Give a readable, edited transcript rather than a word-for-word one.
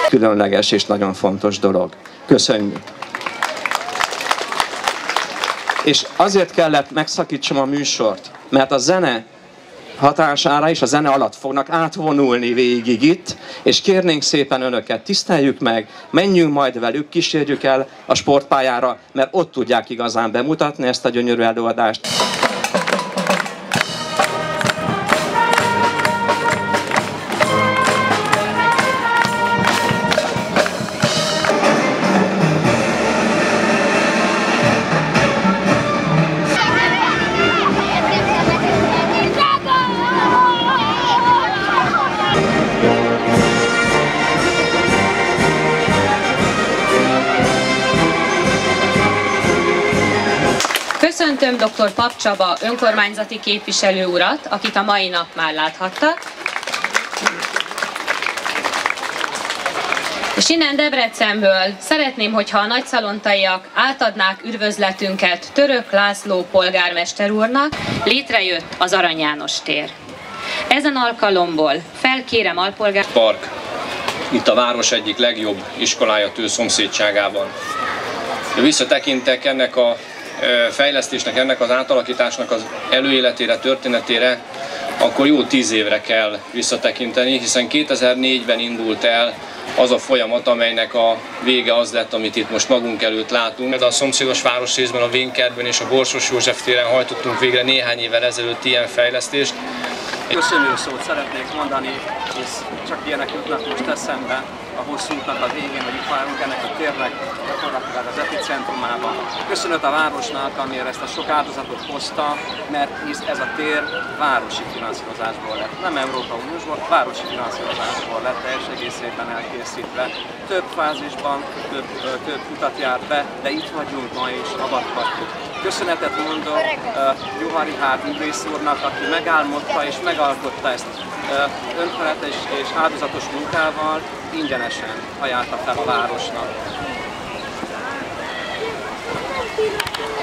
Különleges és nagyon fontos dolog. Köszönjük! És azért kellett megszakítsam a műsort, mert a zene hatására és a zene alatt fognak átvonulni végig itt, és kérnénk szépen önöket, tiszteljük meg, menjünk majd velük, kísérjük el a sportpályára, mert ott tudják igazán bemutatni ezt a gyönyörű előadást. Köszöntöm dr. Pap Csaba önkormányzati képviselő urat, akit a mai nap már láthattak. És innen Debrecenből szeretném, hogyha a nagyszalontaiak átadnák üdvözletünket Török László polgármester úrnak. Létrejött az Arany János tér. Ezen alkalomból felkérem alpolgár... Park, itt a város egyik legjobb iskolája Tő szomszédságában. Visszatekintek ennek a fejlesztésnek, ennek az átalakításnak az előéletére, történetére, akkor jó 10 évre kell visszatekinteni, hiszen 2004-ben indult el az a folyamat, amelynek a vége az lett, amit itt most magunk előtt látunk. De a szomszédos városrészben, a Vénkertben és a Borsos József téren hajtottunk végre néhány évvel ezelőtt ilyen fejlesztést. Köszönő szót szeretnék mondani, és csak ilyenek jutnak most eszembe a hosszú útnak a végén, hogy itt várunk ennek a térnek gyakorlatilag az epicentrumában. Köszönet a városnak, amiért ezt a sok áldozatot hozta, mert hisz ez a tér városi finanszírozásból lett. Nem Európai Uniósból, városi finanszírozásból lett teljes egészében elkészítve. Több fázisban, több utat járt be, de itt vagyunk ma és avathatjuk. Köszönetet mondok Juhari Hárművész úrnak, aki megálmodta és megalkotta ezt önfeledtes és áldozatos munkával, ingyenesen ajánlta fel a városnak.